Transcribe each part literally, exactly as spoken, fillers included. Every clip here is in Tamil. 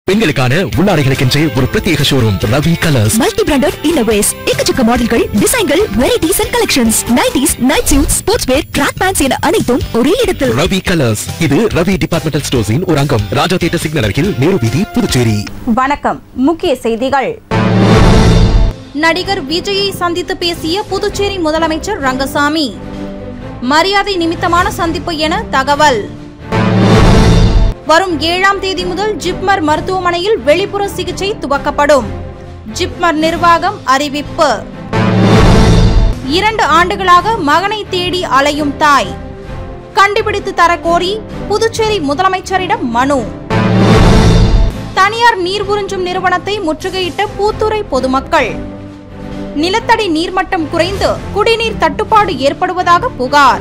பெண்களுக்கான உள்ளாடைகளுக்கென்றே ஒரு பிரத்யேக showroom Ravi colours. Multi branded இன்னோவேஸ், எக்கச்சக்க மாடல்கள், டிசைன்கள், varieties and collections, nighties, night suit, sports wear, track pants என அனைத்தும் ஒரே இடத்தில். ரவி கலர்ஸ். இது ரவி டிபார்ட்மெண்டல் ஸ்டோர்ஸின் ஒரு அங்கம். ராஜா தியேட்டர் சிக்னல் அருகில் நேரு வீதி, புதுச்சேரி. வணக்கம். முக்கிய செய்திகள். நடிகர் விஜயை சந்தித்து பேசிய புதுச்சேரி முதலமைச்சர் ரங்கசாமி. மரியாதை நிமித்தமான சந்திப்பு என தகவல். வரும் ஏழாம் தேதி முதல் ஜிப்மர் மருத்துவமனையில் வெளிப்புற சிகிச்சை துவக்கப்படும். ஜிப்மர் நிர்வாகம் அறிவிப்பு. இரண்டு ஆண்டுகளாக மகனை தேடி அலையும் தாய். கண்டுபிடித்து தர கோரி புதுச்சேரி முதலமைச்சரிடம் மனு. தனியார் நீர் உறிஞ்சும் நிறுவனத்தை முற்றுகையிட்ட பூத்துறை பொதுமக்கள். நிலத்தடி நீர்மட்டம் குறைந்து குடிநீர் தட்டுப்பாடு ஏற்படுவதாக புகார்.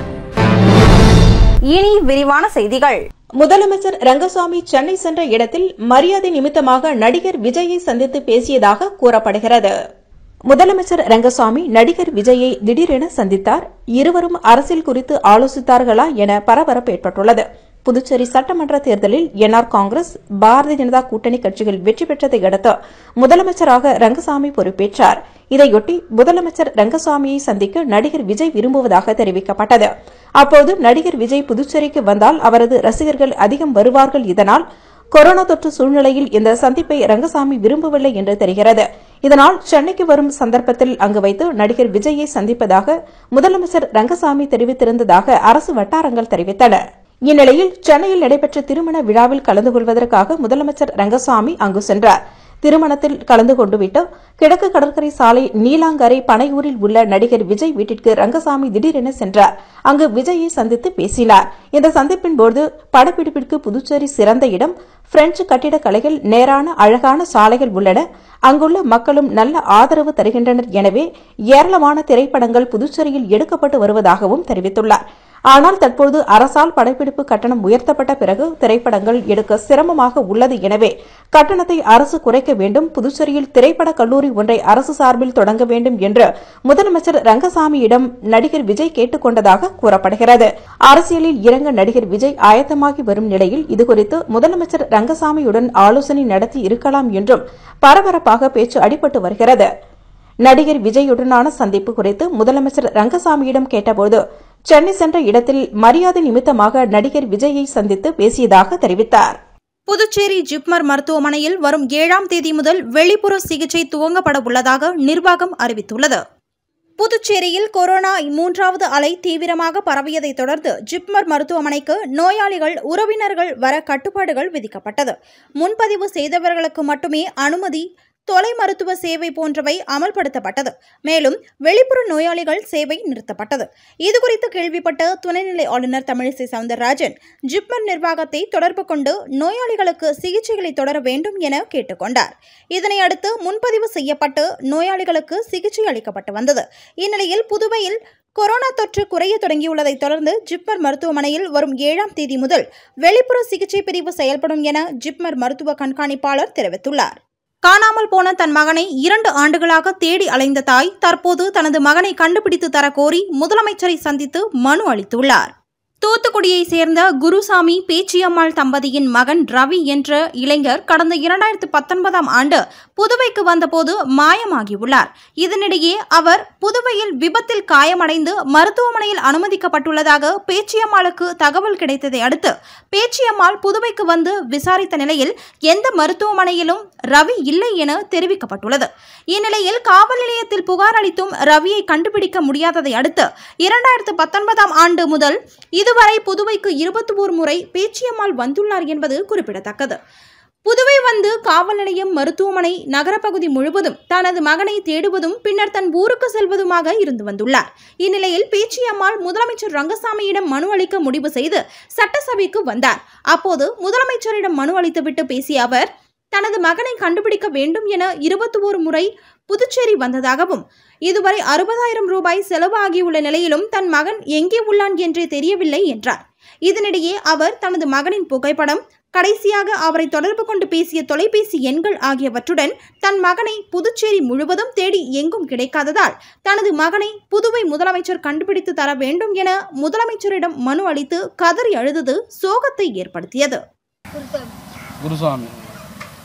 இனி விரிவான செய்திகள். முதலமைச்சர் ரங்கசாமி சென்னை சென்ற இடத்தில் மரியாதை நிமித்தமாக நடிகர் விஜயை சந்தித்து பேசியதாக கூறப்படுகிறது. முதலமைச்சர் ரங்கசாமி நடிகர் விஜயை திடீரென சந்தித்தார். இருவரும் அரசியல் குறித்து ஆலோசித்தார்களா என பரபரப்பு ஏற்பட்டுள்ளது. புதுச்சேரி சட்டமன்ற தேர்தலில் என்ஆர் காங்கிரஸ், பாரதிய ஜனதா கூட்டணி கட்சிகள் வெற்றி பெற்றதை அடுத்து முதலமைச்சராக ரங்கசாமி பொறுப்பேற்றார். இதையொட்டி முதலமைச்சர் ரங்கசாமியை சந்திக்க நடிகர் விஜய் விரும்புவதாக தெரிவிக்கப்பட்டது. அப்போது நடிகர் விஜய் புதுச்சேரிக்கு வந்தால் அவரது ரசிகர்கள் அதிகம் வருவார்கள். இதனால் கொரோனா தொற்று சூழ்நிலையில் இந்த சந்திப்பை ரங்கசாமி விரும்பவில்லை என்று தெரிகிறது. இதனால் சென்னைக்கு வரும் சந்தர்ப்பத்தில் அங்கு வைத்து நடிகர் விஜயை சந்திப்பதாக முதலமைச்சர் ரங்கசாமி தெரிவித்திருந்ததாக அரசு வட்டாரங்கள் தெரிவித்தன. இந்நிலையில் சென்னையில் நடைபெற்ற திருமண விழாவில் கலந்து கொள்வதற்காக முதலமைச்சர் ரங்கசாமி அங்கு சென்றார். திருமணத்தில் கலந்து கொண்டுவிட்டு கிழக்கு கடற்கரை சாலை நீலாங்கரை பனையூரில் உள்ள நடிகர் விஜய் வீட்டிற்கு ரங்கசாமி திடீரென சென்றார். அங்கு விஜயை சந்தித்து பேசினார். இந்த சந்திப்பின் போது படப்பிடிப்பிற்கு புதுச்சேரி சிறந்த இடம். பிரெஞ்சு கட்டிடக்கலைகள், நேரான அழகான சாலைகள் உள்ளன. அங்குள்ள மக்களும் நல்ல ஆதரவு தருகின்றனர். எனவே ஏராளமான திரைப்படங்கள் புதுச்சேரியில் எடுக்கப்பட்டு வருவதாகவும் தெரிவித்துள்ளார். ஆனால் தற்போது அரசால் படப்பிடிப்பு கட்டணம் உயர்த்தப்பட்ட பிறகு திரைப்படங்கள் எடுக்க சிரமமாக உள்ளது. எனவே கட்டணத்தை அரசு குறைக்க வேண்டும். புதுச்சேரியில் திரைப்பட கல்லூரி ஒன்றை அரசு சார்பில் தொடங்க வேண்டும் என்று முதலமைச்சர் ரங்கசாமியிடம் நடிகர் விஜய் கேட்டுக் கொண்டதாக கூறப்படுகிறது. அரசியலில் இறங்க நடிகர் விஜய் ஆயத்தமாகி வரும் நிலையில் இதுகுறித்து முதலமைச்சர் ரங்கசாமியுடன் ஆலோசனை நடத்தி இருக்கலாம் என்றும் பரபரப்பாக பேச்சு அடிபட்டு வருகிறது. நடிகர் விஜயுடனான சந்திப்பு குறித்து முதலமைச்சர் ரங்கசாமியிடம் கேட்டபோது சென்னை சென்ற இடத்தில் மரியாதை நிமித்தமாக நடிகர் விஜயை சந்தித்து பேசியதாக தெரிவித்தார். புதுச்சேரி ஜிப்மர் மருத்துவமனையில் வரும் ஏழாம் தேதி முதல் வெளிப்புற சிகிச்சை துவங்கப்பட உள்ளதாக நிர்வாகம் அறிவித்துள்ளது. புதுச்சேரியில் கொரோனா மூன்றாவது அலை தீவிரமாக பரவியதை தொடர்ந்து ஜிப்மர் மருத்துவமனைக்கு நோயாளிகள், உறவினர்கள் வர கட்டுப்பாடுகள் விதிக்கப்பட்டது. முன்பதிவு செய்தவர்களுக்கு மட்டுமே அனுமதி, தொலை மருத்துவ சேவை போன்றவை அமல்படுத்தப்பட்டது. மேலும் வெளிப்புற நோயாளிகள் சேவை நிறுத்தப்பட்டது. இதுகுறித்து கேள்விப்பட்ட துணைநிலை ஆளுநர் தமிழிசை சவுந்தரராஜன் ஜிப்மர் நிர்வாகத்தை தொடர்பு கொண்டு நோயாளிகளுக்கு சிகிச்சைகளை தொடர வேண்டும் என கேட்டுக்கொண்டார். இதனையடுத்து முன்பதிவு செய்யப்பட்டு நோயாளிகளுக்கு சிகிச்சை அளிக்கப்பட்டு வந்தது. இந்நிலையில் புதுவையில் கொரோனா தொற்று குறைய தொடங்கியுள்ளதை தொடர்ந்து ஜிப்மர் மருத்துவமனையில் வரும் ஏழாம் தேதி முதல் வெளிப்புற சிகிச்சை பிரிவு செயல்படும் என ஜிப்மர் மருத்துவ கண்காணிப்பாளர் தெரிவித்துள்ளார். காணாமல் போன தன் மகனை இரண்டு ஆண்டுகளாக தேடி அலைந்த தாய் தற்போது தனது மகனை கண்டுபிடித்து தர கோரி முதலமைச்சரை சந்தித்து மனு அளித்துள்ளார். தூத்துக்குடியை சேர்ந்த குருசாமி பேச்சியம்மாள் தம்பதியின் மகன் ரவி என்ற இளைஞர் கடந்த இரண்டாயிரத்து பத்தொன்பதாம் ஆண்டு புதுவைக்கு வந்தபோது மாயமாகியுள்ளார். இதனிடையே அவர் புதுவையில் விபத்தில் காயமடைந்து மருத்துவமனையில் அனுமதிக்கப்பட்டுள்ளதாக பேச்சியம்மாளுக்கு தகவல் கிடைத்ததை அடுத்து பேச்சியம்மாள் புதுவைக்கு வந்து விசாரித்த நிலையில் எந்த மருத்துவமனையிலும் ரவி இல்லை என தெரிவிக்கப்பட்டுள்ளது. இந்நிலையில் காவல் நிலையத்தில் புகார் அளித்தும் ரவியை கண்டுபிடிக்க முடியாததை அடுத்து இரண்டாயிரத்து பத்தொன்பதாம் ஆண்டு முதல் இதுவரை புதுவைக்கு இருபத்தி ஓர் முறை பேச்சியம்மாள் வந்துள்ளார் என்பது குறிப்பிடத்தக்கது. புதுவை வந்து காவல் நிலையம், மருத்துவமனை, நகரப்பகுதி முழுவதும் தனது மகனை தேடுவதும் பின்னர் தன் ஊருக்கு செல்வதுமாக இருந்து வந்துள்ளார். இந்நிலையில் பேச்சியம்மாள் முதலமைச்சர் ரங்கசாமியிடம் மனு அளிக்க முடிவு செய்து சட்டசபைக்கு வந்தார். அப்போது முதலமைச்சரிடம் மனு அளித்துவிட்டு பேசிய அவர் தனது மகனை கண்டுபிடிக்க வேண்டும் என இருபத்தி ஓரு முறை புதுச்சேரி வந்ததாகவும் இதுவரை அறுபதாயிரம் ரூபாய் செலவு ஆகியுள்ள நிலையிலும் தன் மகன் எங்கே உள்ளான் என்றே தெரியவில்லை என்றார். இதனிடையே அவர் தனது மகனின் புகைப்படம், கடைசியாக அவரை தொடர்பு கொண்டு பேசிய தொலைபேசி எண்கள் ஆகியவற்றுடன் தன் மகனை புதுச்சேரி முழுவதும் தேடி எங்கும் கிடைக்காததால் தனது மகனை புதுவை முதலமைச்சர் கண்டுபிடித்து தர வேண்டும் என முதலமைச்சரிடம் மனு அளித்து கதறி அழுதது சோகத்தை ஏற்படுத்தியது. குருசாமி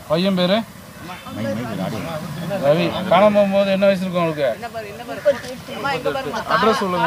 பையன் பேரு ரவி. காணாம போகும்போது என்ன வயசு இருக்கும் உங்களுக்கு? அட்ரஸ் சொல்லுங்க.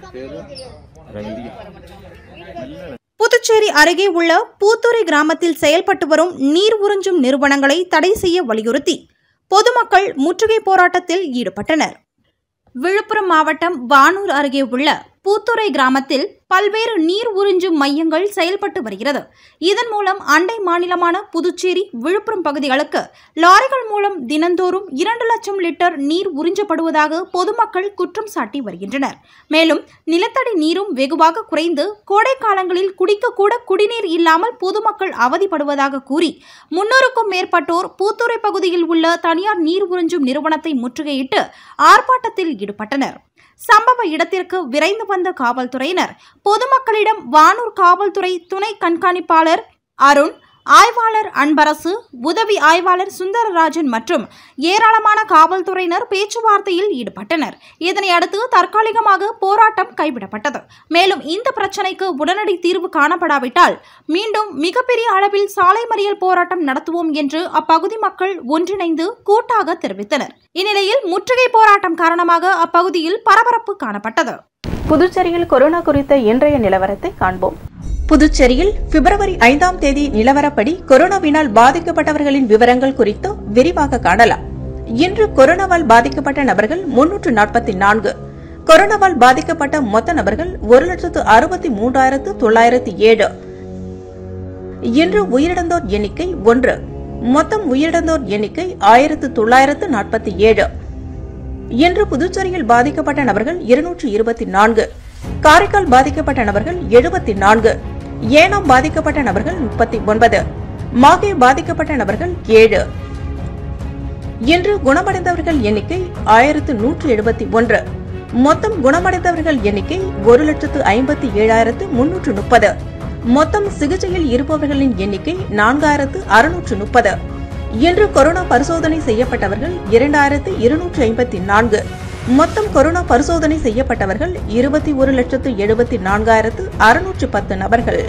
புதுச்சேரி அருகே உள்ள பூத்துறை கிராமத்தில் செயல்பட்டு வரும் நீர் உறிஞ்சும் நிறுவனங்களை தடை செய்ய வலியுறுத்தி பொதுமக்கள் முற்றுகை போராட்டத்தில் ஈடுபட்டனர். விழுப்புரம் மாவட்டம் வானூர் அருகே உள்ள பூத்துறை கிராமத்தில் பல்வேறு நீர் உறிஞ்சும் மையங்கள் செயல்பட்டு வருகிறது. இதன் மூலம் அண்டை மாநிலமான புதுச்சேரி, விழுப்புரம் பகுதிகளுக்கு லாரிகள் மூலம் தினந்தோறும் இரண்டு லட்சம் லிட்டர் நீர் உறிஞ்சப்படுவதாக பொதுமக்கள் குற்றம் சாட்டி வருகின்றனர். மேலும் நிலத்தடி நீரும் வெகுவாக குறைந்து கோடை காலங்களில் குடிக்கக்கூட குடிநீர் இல்லாமல் பொதுமக்கள் அவதிப்படுவதாக கூறி முன்னூறுக்கும் மேற்பட்டோர் பூத்துறை பகுதியில் உள்ள தனியார் நீர் உறிஞ்சும் நிறுவனத்தை முற்றுகையிட்டு ஆர்ப்பாட்டத்தில் ஈடுபட்டனர். சம்பவ இடத்திற்கு விரைந்து வந்த காவல்துறையினர் பொதுமக்களிடம் வானூர் காவல்துறை துணை கண்காணிப்பாளர் அருண், ஆய்வாளர் அன்பரசு, உதவி ஆய்வாளர் சுந்தரராஜன் மற்றும் ஏராளமான காவல்துறையினர் பேச்சுவார்த்தையில் ஈடுபட்டனர். இதனை அடுத்து தற்காலிகமாக போராட்டம் கைவிடப்பட்டது. மேலும் இந்த பிரச்சினைக்கு உடனடி தீர்வு காணப்படாவிட்டால் மீண்டும் மிகப்பெரிய அளவில் சாலை மறியல் போராட்டம் நடத்துவோம் என்று அப்பகுதி மக்கள் ஒன்றிணைந்து கூட்டாக தெரிவித்தனர். இந்நிலையில் முற்றுகை போராட்டம் காரணமாக அப்பகுதியில் பரபரப்பு காணப்பட்டது. புதுச்சேரியில் கொரோனா குறித்த இன்றைய நிலவரத்தை காண்போம். புதுச்சேரியில் பிப்ரவரி ஐந்தாம் தேதி நிலவரப்படி கொரோனாவினால் பாதிக்கப்பட்டவர்களின் விவரங்கள் குறித்து விரிவாக காணலாம். இன்று கொரோனாவால் பாதிக்கப்பட்ட நபர்கள் முன்னூற்று நாற்பத்தி நான்கு. கொரோனாவால் பாதிக்கப்பட்ட மொத்த நபர்கள் ஒரு லட்சத்து அறுபத்தி மூன்றாயிரத்து தொள்ளாயிரத்து ஏழு. இன்று உயிரிழந்தோர் எண்ணிக்கை ஒன்று. மொத்தம் உயிரிழந்தோர் எண்ணிக்கை ஆயிரத்து தொள்ளாயிரத்து நாற்பத்தி ஏழு. இன்று புதுச்சேரியில் பாதிக்கப்பட்ட நபர்கள் இருநூற்று இருபத்தி நான்கு. காரைக்கால் பாதிக்கப்பட்ட நபர்கள் எழுபத்தி நான்கு. ஏனாம் பாதிக்கப்பட்ட நபர்கள் முப்பத்தி ஒன்பது. மாகே பாதிக்கப்பட்ட நபர்கள் ஏழு. இன்று குணமடைந்தவர்கள் எண்ணிக்கை ஆயிரத்து நூற்று எழுபத்தி ஒன்று. மொத்தம் குணமடைந்தவர்கள் எண்ணிக்கை ஒரு லட்சத்து ஐம்பத்தி ஏழாயிரத்து முன்னூற்று முப்பது. மொத்தம் சிகிச்சையில் இருப்பவர்களின் எண்ணிக்கை நான்காயிரத்து அறுநூற்று முப்பது. இன்று கொரோனா பரிசோதனை செய்யப்பட்டவர்கள் இரண்டாயிரத்து இருநூற்று ஐம்பத்தி நான்கு. மொத்தம் கொரோனா பரிசோதனை செய்யப்பட்டவர்கள் இருபத்தி ஒரு லட்சத்து எழுபத்தி நான்காயிரத்து அறுநூற்று பத்து நபர்கள்.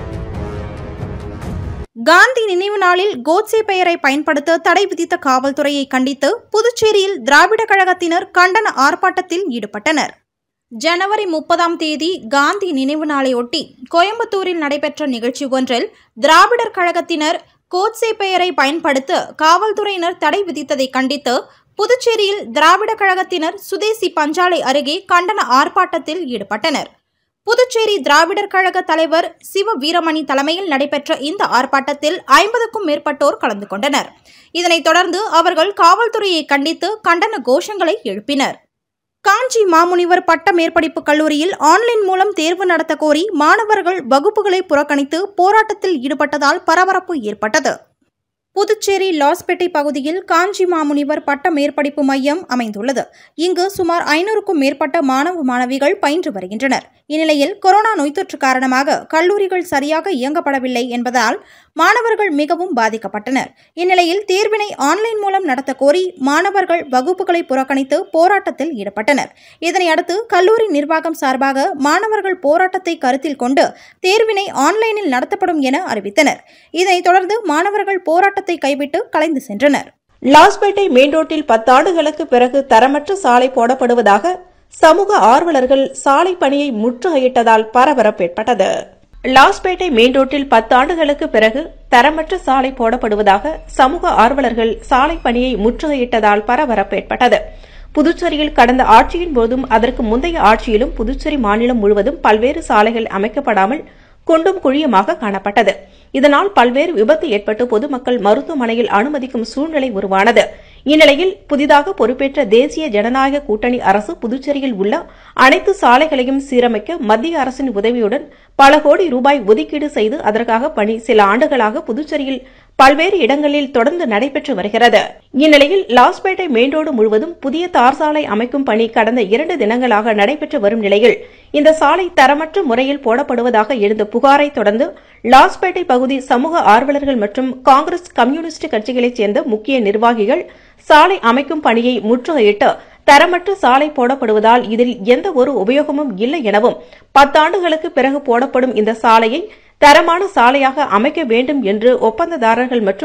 காந்தி நினைவு நாளில் கோட்சே பெயரை பயன்படுத்த தடை விதித்த காவல்துறையை கண்டித்து புதுச்சேரியில் திராவிட கழகத்தினர் கண்டன ஆர்ப்பாட்டத்தில் ஈடுபட்டனர். ஜனவரி முப்பதாம் தேதி காந்தி நினைவு நாளையொட்டி கோயம்புத்தூரில் நடைபெற்ற நிகழ்ச்சி ஒன்றில் திராவிடர் கழகத்தினர் கோட்சே பெயரை பயன்படுத்த காவல்துறையினர் தடை விதித்ததை கண்டித்து புதுச்சேரியில் திராவிட கழகத்தினர் சுதேசி பஞ்சாலை அருகே கண்டன ஆர்ப்பாட்டத்தில் ஈடுபட்டனர். புதுச்சேரி திராவிடர் கழக தலைவர் சிவ வீரமணி தலைமையில் நடைபெற்ற இந்த ஆர்ப்பாட்டத்தில் ஐம்பதுக்கும் மேற்பட்டோர் கலந்து கொண்டனர். இதனைத் தொடர்ந்து அவர்கள் காவல்துறையை கண்டித்து கண்டன கோஷங்களை எழுப்பினர். காஞ்சி மாமுனிவர் பட்ட மேற்படிப்பு கல்லூரியில் ஆன்லைன் மூலம் தேர்வு நடத்த கோரி மாணவர்கள் வகுப்புகளை புறக்கணித்து போராட்டத்தில் ஈடுபட்டதால் பரபரப்பு ஏற்பட்டது. புதுச்சேரி லாஸ்பேட்டை பகுதியில் காஞ்சி மாமுனிவர் பட்ட மேற்படிப்பு மையம் அமைந்துள்ளது. இங்கு சுமார் ஐநூறுக்கும் மேற்பட்ட மாணவ மாணவிகள் பயின்று வருகின்றனர். இந்நிலையில் கொரோனா நோய் தொற்று காரணமாக கல்லூரிகள் சரியாக இயங்கப்படவில்லை என்பதால் மாணவர்கள் மிகவும் பாதிக்கப்பட்டனர். இந்நிலையில் தேர்வினை ஆன்லைன் மூலம் நடத்த கோரி மாணவர்கள் வகுப்புகளை புறக்கணித்து போராட்டத்தில் ஈடுபட்டனர். இதனையடுத்து கல்லூரி நிர்வாகம் சார்பாக மாணவர்கள் போராட்டத்தை கருத்தில் கொண்டு தேர்வினை ஆன்லைனில் நடத்தப்படும் என அறிவித்தனர். இதனைத் தொடர்ந்து மாணவர்கள் போராட்டத்தை கைவிட்டு கலைந்து சென்றனர். லாஸ்பேட்டை மெயின் ரோட்டில் பத்தாண்டுகளுக்கு பிறகு தரமற்ற சாலை போடப்படுவதாக சமூக ஆர்வலர்கள் சாலை பணியை முற்றுகையிட்டதால் பரபரப்பு ஏற்பட்டது. லாஸ்பேட்டை மெயின் ரோட்டில் பத்தாண்டுகளுக்கு பிறகு தரமற்ற சாலை போடப்படுவதாக சமூக ஆர்வலர்கள் சாலை பணியை முற்றுகையிட்டதால் பரபரப்பு ஏற்பட்டது. புதுச்சேரியில் கடந்த ஆட்சியின் போதும் அதற்கு முந்தைய ஆட்சியிலும் புதுச்சேரி மாநிலம் முழுவதும் பல்வேறு சாலைகள் அமைக்கப்படாமல் குண்டும் குழியுமாக காணப்பட்டது. இதனால் பல்வேறு விபத்து ஏற்பட்டு பொதுமக்கள் மருத்துவமனையில் அனுமதிக்கும் சூழ்நிலை உருவானது. இந்நிலையில் புதிதாக பொறுப்பேற்ற தேசிய ஜனநாயக கூட்டணி அரசு புதுச்சேரியில் உள்ள அனைத்து சாலைகளையும் சீரமைக்க மத்திய அரசின் உதவியுடன் பல கோடி ரூபாய் ஒதுக்கீடு செய்து அதற்காக பணி சில ஆண்டுகளாக புதுச்சேரியில் பல்வேறு இடங்களில் தொடர்ந்து நடைபெற்று வருகிறது. இந்நிலையில் லாஸ்பேட்டை மெயின் ரோடு முழுவதும் புதிய தார் சாலை அமைக்கும் பணி கடந்த இரண்டு தினங்களாக நடைபெற்று வரும் நிலையில் இந்த சாலை தரமற்ற முறையில் போடப்படுவதாக எழுந்த புகாரை தொடர்ந்து லாஸ்பேட்டை பகுதி சமூக ஆர்வலர்கள் மற்றும் காங்கிரஸ் கம்யூனிஸ்ட் கட்சிகளைச் சேர்ந்த முக்கிய நிர்வாகிகள் சாலை அமைக்கும் பணியை முற்றுகையிட்டு தரமற்ற சாலை போடப்படுவதால் இதில் எந்த ஒரு உபயோகமும் இல்லை எனவும் பத்தாண்டுகளுக்கு பிறகு போடப்படும் இந்த சாலையை தரமான சாலையாக அமைக்க வேண்டும் என்று ஒப்பந்ததாரர்கள் மற்றும்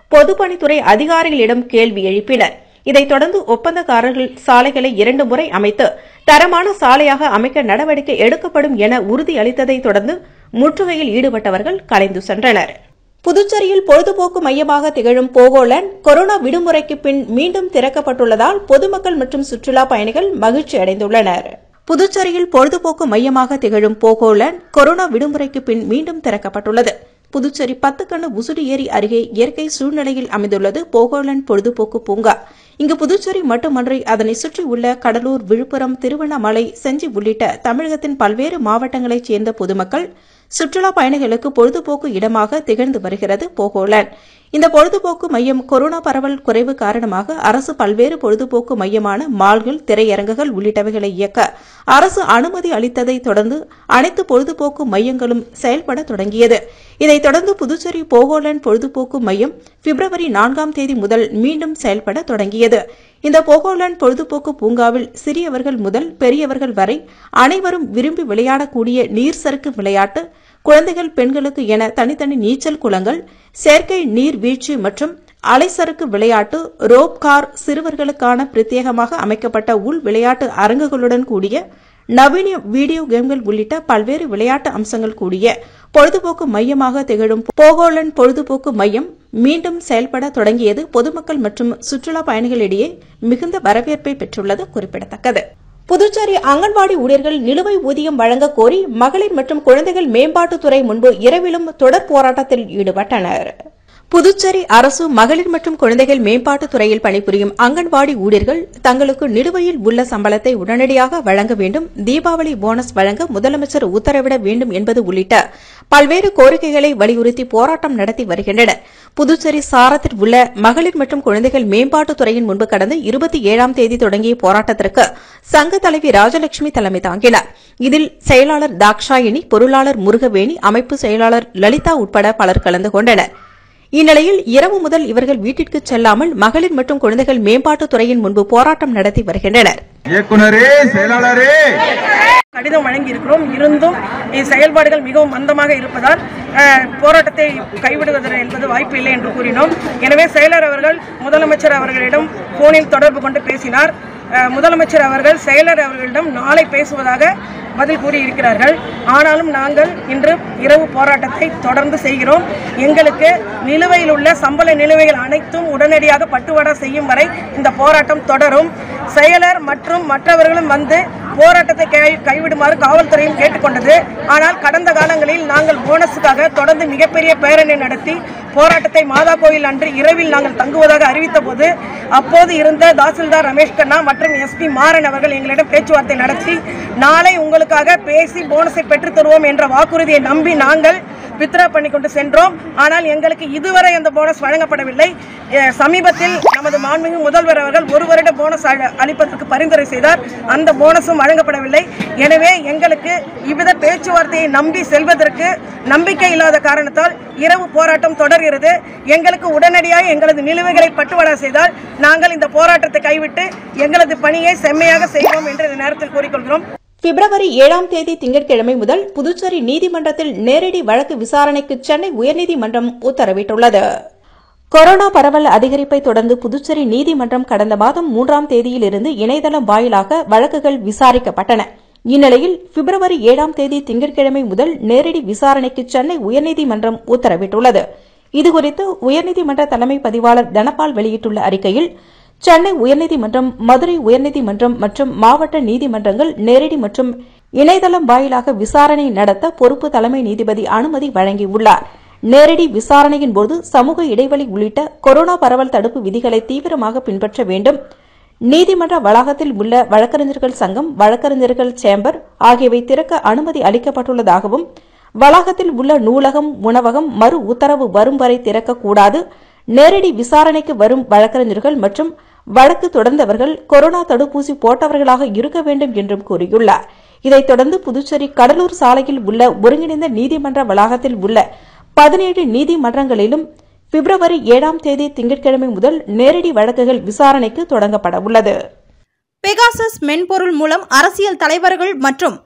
பொதுப்பணித்துறை அதிகாரிகளிடம் கேள்வி எழுப்பினர். இதைத் தொடர்ந்து ஒப்பந்தக்காரர்கள் சாலைகளை இரண்டு முறை அமைத்து தரமான சாலையாக அமைக்க நடவடிக்கை எடுக்கப்படும் என உறுதியளித்ததைத் தொடர்ந்து முற்றுகையில் ஈடுபட்டவர்கள் கலைந்து சென்றனர். புதுச்சேரியில் பொழுதுபோக்கு மையமாக திகழும் போகோலேண்ட் கொரோனா விடுமுறைக்கு பின் மீண்டும் திறக்கப்பட்டுள்ளதால் பொதுமக்கள் மற்றும் சுற்றுலா பயணிகள் மகிழ்ச்சி அடைந்துள்ளனர். புதுச்சேரியில் பொழுதுபோக்கு மையமாக திகழும் போகோலேண்ட் கொரோனா விடுமுறைக்கு பின் மீண்டும் திறக்கப்பட்டுள்ளது. புதுச்சேரி பத்துக்கண்ணு உசுடு ஏரி அருகே இயற்கை சூழ்நிலையில் அமைந்துள்ளது போகோலேண்ட் பொழுதுபோக்கு பூங்கா. இங்கு புதுச்சேரி மட்டுமன்றி அதனை சுற்றியுள்ள கடலூர், விழுப்புரம், திருவண்ணாமலை, செஞ்சி உள்ளிட்ட தமிழகத்தின் பல்வேறு மாவட்டங்களைச் சேர்ந்த பொதுமக்கள், சுற்றுலா பயணிகளுக்கு பொழுதுபோக்கு இடமாக திகழ்ந்து வருகிறது போகோலேண்ட். இந்த பொழுதுபோக்கு மையம் கொரோனா பரவல் குறைவு காரணமாக அரசு பல்வேறு பொழுதுபோக்கு மையமான மால்கள், திரையரங்குகள் உள்ளிட்டவைகளை இயக்க அரசு அனுமதி அளித்ததை தொடர்ந்து அனைத்து பொழுதுபோக்கு மையங்களும் செயல்பட தொடங்கியது. இதைத் தொடர்ந்து புதுச்சேரி போகோலேண்ட் பொழுதுபோக்கு மையம் பிப்ரவரி நான்காம் தேதி முதல் மீண்டும் செயல்பட தொடங்கியது. இந்த போகோலேண்ட் பொழுதுபோக்கு பூங்காவில் சிறியவர்கள் முதல் பெரியவர்கள் வரை அனைவரும் விரும்பி விளையாடக்கூடிய நீர் சறுக்கு விளையாட்டு, குழந்தைகள், பெண்களுக்கு என தனித்தனி நீச்சல் குளங்கள், செயற்கை நீர் வீழ்ச்சி மற்றும் அலைசறுக்கு விளையாட்டு, ரோப் கார், சிறுவர்களுக்கான பிரத்யேகமாக அமைக்கப்பட்ட உள் விளையாட்டு அரங்குகளுடன் கூடிய நவீன வீடியோ கேம்கள் உள்ளிட்ட பல்வேறு விளையாட்டு அம்சங்கள் கூடிய பொழுதுபோக்கு மையமாக திகழும் போகோலேண்ட் பொழுதுபோக்கு மையம் மீண்டும் செயல்பட தொடங்கியது பொதுமக்கள் மற்றும் சுற்றுலா பயணிகளிடையே மிகுந்த வரவேற்பை பெற்றுள்ளது குறிப்பிடத்தக்கது. புதுச்சேரி அங்கன்வாடி ஊழியர்கள் நிலுவை ஊதியம் வழங்க கோரி மகளிர் மற்றும் குழந்தைகள் மேம்பாட்டுத்துறை முன்பு இரவிலும் தொடர் போராட்டத்தில் ஈடுபட்டனர். புதுச்சேரி அரசு மகளிர் மற்றும் குழந்தைகள் மேம்பாட்டுத் துறையில் பணிபுரியும் அங்கன்வாடி ஊழியர்கள் தங்களுக்கு நிலுவையில் உள்ள சம்பளத்தை உடனடியாக வழங்க வேண்டும், தீபாவளி போனஸ் வழங்க முதலமைச்சர் உத்தரவிட வேண்டும் என்பது உள்ளிட்ட பல்வேறு கோரிக்கைகளை வலியுறுத்தி போராட்டம் நடத்தி வருகின்றனர். புதுச்சேரி சாரத்தில் உள்ள மகளிர் மற்றும் குழந்தைகள் மேம்பாட்டுத் துறையின் முன்பு கடந்த இருபத்தி ஏழாம் தேதி தொடங்கிய போராட்டத்திற்கு சங்க தலைவி ராஜலட்சுமி தலைமை தாங்கினார். இதில் செயலாளர் தாக்ஷாயினி, பொருளாளர் முருகவேணி, அமைப்பு செயலாளர் லலிதா உட்பட பலர் கலந்து கொண்டனர். இந்நிலையில் இரவு முதல் இவர்கள் வீட்டிற்கு செல்லாமல் மகளிர் மற்றும் குழந்தைகள் மேம்பாட்டுத் துறையின் முன்பு போராட்டம் நடத்தி வருகின்றனர். கடிதம் வழங்கி இருக்கிறோம். இருந்தும் செயல்பாடுகள் மிகவும் மந்தமாக இருப்பதால் போராட்டத்தை கைவிடுவது என்பது வாய்ப்பு இல்லை என்று கூறினோம். எனவே செயலர் அவர்கள் முதலமைச்சர் அவர்களிடம் போனில் தொடர்பு கொண்டு பேசினார். முதலமைச்சர் அவர்கள் செயலர் அவர்களிடம் நாளை பேசுவதாக பதில் கூறியிருக்கிறார்கள். ஆனாலும் நாங்கள் இன்று இரவு போராட்டத்தை தொடர்ந்து செய்கிறோம். எங்களுக்கு நிலுவையில் உள்ள சம்பள நிலுவைகள் அனைத்தும் உடனடியாக பட்டுவாடா செய்யும் வரை இந்த போராட்டம் தொடரும். செயலர் மற்றும் மற்றவர்களும் வந்து போராட்டத்தை கைவிடுமாறு காவல்துறையும் கேட்டுக்கொண்டது. ஆனால் கடந்த காலங்களில் நாங்கள் போனஸுக்காக தொடர்ந்து மிகப்பெரிய பேரணி நடத்தி போராட்டத்தை மாதா கோயில் அன்று இரவில் நாங்கள் தங்குவதாக அறிவித்த போது அப்போது இருந்த தாசில்தார் ரமேஷ் கண்ணா மற்றும் எஸ்பி மாறன் அவர்கள் எங்களிடம் பேச்சுவார்த்தை நடத்தி நாளை உங்களுக்காக பேசி போனஸை பெற்றுத் தருவோம் என்ற வாக்குறுதியை நம்பி நாங்கள் வித்ரா பண்ணி கொண்டு சென்றோம். ஆனால் எங்களுக்கு இதுவரை அந்த போனஸ் வழங்கப்படவில்லை. சமீபத்தில் நமது மாண்புமிகு முதல்வர் அவர்கள் ஒரு வருட போனஸ் அளிப்பதற்கு பரிந்துரை செய்தார். அந்த போனஸும் வழங்கப்படவில்லை. எனவே எங்களுக்கு இவ்வித பேச்சுவார்த்தையை நம்பி செல்வதற்கு நம்பிக்கை இல்லாத காரணத்தால் இரவு போராட்டம் தொடர்கிறது. எங்களுக்கு உடனடியாக எங்களது நிலுவைகளை பட்டுவாடா செய்தால் நாங்கள் இந்த போராட்டத்தை கைவிட்டு எங்களது பணியை செம்மையாக செய்வோம் என்று இந்த நேரத்தில் கூறிக்கொள்கிறோம். பிப்ரவரி ஏழாம் தேதி திங்கட்கிழமை முதல் புதுச்சேரி நீதிமன்றத்தில் நேரடி வழக்கு விசாரணைக்கு சென்னை உயர்நீதிமன்றம் உத்தரவிட்டுள்ளது. கொரோனா பரவல் அதிகரிப்பை தொடர்ந்து புதுச்சேரி நீதிமன்றம் கடந்த மாதம் மூன்றாம் தேதியிலிருந்து இணையதளம் வாயிலாக வழக்குகள் விசாரிக்கப்பட்டன. இந்நிலையில் பிப்ரவரி ஏழாம் தேதி திங்கட்கிழமை முதல் நேரடி விசாரணைக்கு சென்னை உயர்நீதிமன்றம் உத்தரவிட்டுள்ளது. இதுகுறித்து உயர்நீதிமன்ற தலைமை பதிவாளர் தனபால் வெளியிட்டுள்ள அறிக்கையில், சென்னை உயர்நீதிமன்றம், மதுரை உயர்நீதிமன்றம் மற்றும் மாவட்ட நீதிமன்றங்கள் நேரடி மற்றும் இணையதளம் வாயிலாக விசாரணை நடத்த பொறுப்பு தலைமை நீதிபதி அனுமதி வழங்கியுள்ளார். நேரடி விசாரணையின் போது சமூக இடைவெளி உள்ளிட்ட கொரோனா பரவல் தடுப்பு விதிகளை தீவிரமாக பின்பற்ற வேண்டும். நீதிமன்ற வளாகத்தில் உள்ள வழக்கறிஞர்கள் சங்கம், வழக்கறிஞர்கள் சேம்பர் ஆகியவை திறக்க அனுமதி அளிக்கப்பட்டுள்ளதாகவும், வளாகத்தில் உள்ள நூலகம், உணவகம் மறு உத்தரவு வரும் வரை திறக்கக்கூடாது. நேரடி விசாரணைக்கு வரும் வழக்கறிஞர்கள் மற்றும் வழக்கு தொடர்ந்தவர்கள் கொரோனா தடுப்பூசி போட்டவர்களாக இருக்க வேண்டும் என்றும் கூறியுள்ளார். இதைத் தொடர்ந்து புதுச்சேரி கடலூர் சாலையில் உள்ள ஒருங்கிணைந்த நீதிமன்ற வளாகத்தில் உள்ள பதினேழு நீதிமன்றங்களிலும் பிப்ரவரி ஏழாம் தேதி திங்கட்கிழமை முதல் நேரடி வழக்குகள் விசாரணைக்கு தொடங்கப்பட உள்ளது. பெகாசஸ் மென்பொருள் மூலம் அரசியல் தலைவர்கள் மற்றும்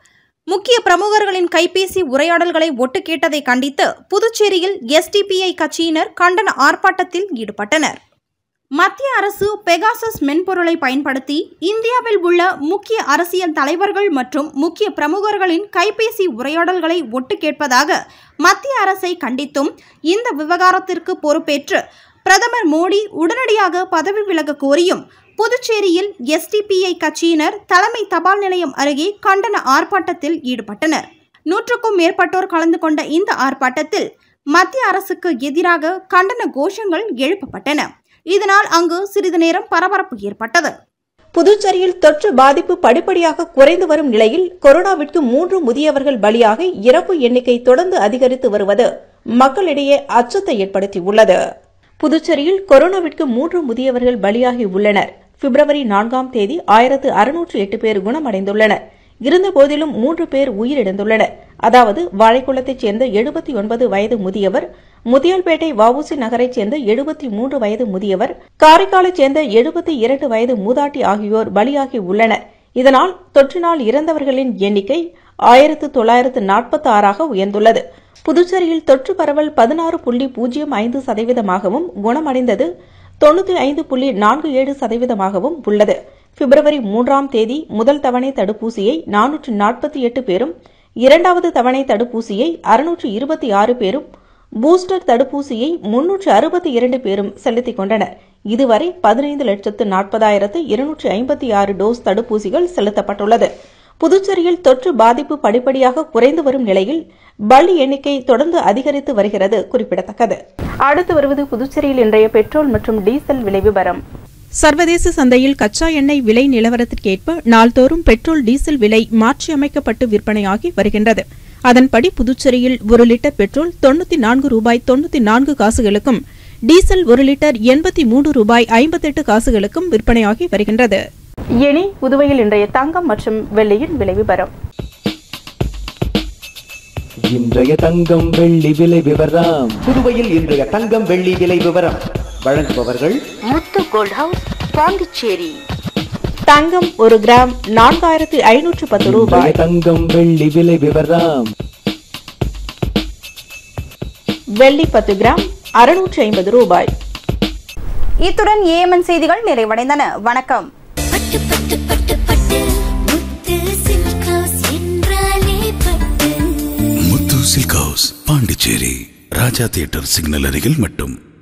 முக்கிய பிரமுகர்களின் கைபேசி உரையாடல்களை ஒட்டு கேட்டதை கண்டித்து புதுச்சேரியில் எஸ்டிபிஐ கட்சியினர் கண்டன ஆர்ப்பாட்டத்தில் ஈடுபட்டனர். மத்திய அரசு பெகாசஸ் மென்பொருளை பயன்படுத்தி இந்தியாவில் உள்ள முக்கிய அரசியல் தலைவர்கள் மற்றும் முக்கிய பிரமுகர்களின் கைபேசி உரையாடல்களை ஒட்டு கேட்பதாக மத்திய அரசை கண்டித்தும் இந்த விவகாரத்திற்கு பொறுப்பேற்று பிரதமர் மோடி உடனடியாக பதவி விலக கோரியும் புதுச்சேரியில் எஸ்டிபிஐ கட்சியினர் தலைமை தபால் நிலையம் அருகே கண்டன ஆர்ப்பாட்டத்தில் ஈடுபட்டனர். நூற்றுக்கும் மேற்பட்டோர் கலந்து கொண்ட இந்த ஆர்ப்பாட்டத்தில் மத்திய அரசுக்கு எதிராக கண்டன கோஷங்கள் எழுப்பப்பட்டன. இதனால் அங்கு சிறிது நேரம் பரபரப்பு ஏற்பட்டது. புதுச்சேரியில் தொற்று பாதிப்பு படிப்படியாக குறைந்து வரும் நிலையில் கொரோனாவிற்கு மூன்று முதியவர்கள் பலியாக இறப்பு எண்ணிக்கை தொடர்ந்து அதிகரித்து வருவது மக்களிடையே அச்சத்தை ஏற்படுத்தியுள்ளது. புதுச்சேரியில் கொரோனாவிற்கு மூன்று முதியவர்கள் பலியாகி உள்ளனர். பிப்ரவரி நான்காம் தேதி ஆயிரத்து அறுநூற்று எட்டு பேர் குணமடைந்துள்ளனர். இருந்தபோதிலும் மூன்று பேர் உயிரிழந்துள்ளனர். அதாவது வாழைக்குளத்தைச் சேர்ந்த எழுபத்தி ஒன்பது வயது முதியவர், முதியல்பேட்டை வஉசி நகரைச் சேர்ந்த எழுபத்தி மூன்று வயது முதியவர், காரைக்காலைச் சேர்ந்த எழுபத்தி இரண்டு வயது மூதாட்டி ஆகியோர் பலியாகி உள்ளனர். இதனால் தொற்றினால் இறந்தவர்களின் எண்ணிக்கை ஆயிரத்து தொள்ளாயிரத்து நாற்பத்தி ஆறாக உயர்ந்துள்ளது. புதுச்சேரியில் தொற்று பரவல் பதினாறு புள்ளி பூஜ்ஜியம் ஐந்து சதவீதமாகவும் குணமடைந்தது தொன்னூற்றி ஐந்து புள்ளி நான்கு ஏழு சதவீதமாகவும் உள்ளது. பிப்ரவரி மூன்றாம் தேதி முதல் தவணை தடுப்பூசியை நானூற்று நாற்பத்தி எட்டு பேரும், இரண்டாவது தவணை தடுப்பூசியை அறுநூற்று இருபத்தி ஆறு பேரும், பூஸ்டர் தடுப்பூசியை முன்னூற்று அறுபத்தி இரண்டு பேரும் செலுத்திக் கொண்டனர். இதுவரை பதினைந்து லட்சத்து நாற்பதாயிரத்து இருநூற்று ஐம்பத்தி ஆறு டோஸ் தடுப்பூசிகள் செலுத்தப்பட்டுள்ளது. புதுச்சேரியில் தொற்று பாதிப்பு படிப்படியாக குறைந்து வரும் நிலையில் பலி எண்ணிக்கை தொடர்ந்து அதிகரித்து வருகிறது குறிப்பிடத்தக்கது. அடுத்து வருவது புதுச்சேரியில் இன்றைய பெட்ரோல் மற்றும் டீசல் விலை விவரம். சர்வதேச சந்தையில் கச்சா எண்ணெய் விலை நிலவரத்திற்கேற்ப நாள்தோறும் பெட்ரோல் டீசல் விலை மாற்றியமைக்கப்பட்டு விற்பனையாகி வருகின்றது. அதன்படி புதுச்சேரியில் ஒரு லிட்டர் பெட்ரோல் தொன்னூத்தி நான்கு ரூபாய் தொன்னூத்தி நான்கு காசுகளுக்கும், டீசல் ஒரு லிட்டர் எண்பத்தி மூன்று ரூபாய் ஐம்பத்தெட்டு காசுகளுக்கும் விற்பனையாகி வருகின்றது. இனி புதுவையில் இன்றைய தங்கம் மற்றும் வெள்ளியின் விலை விவரம். இன்றைய தங்கம் வெள்ளி விலை விவரம். புதுவையில் இன்றைய தங்கம் வெள்ளி விலை விவரம் வழங்குபவர்கள் முத்து கோல்ட் ஹவுஸ், பாண்டிச்சேரி. தங்கம் ஒரு கிராம் நான்காயிரத்து ஐநூற்று பத்து ரூபாய். தங்கம் வெள்ளி விலை விவரம். வெள்ளி பத்து கிராம் அறுநூற்று ஐம்பது ரூபாய். இத்துடன் ஏஎம்என் செய்திகள் நிறைவடைந்தன. வணக்கம். பட்டு பட்டு பட்டு பட்டு முத்து சில்க் ஹவுஸ் என்றாலே பட்டு. Muthu silk house, Pondicherry, Raja theatre signal அருகில் மட்டும்.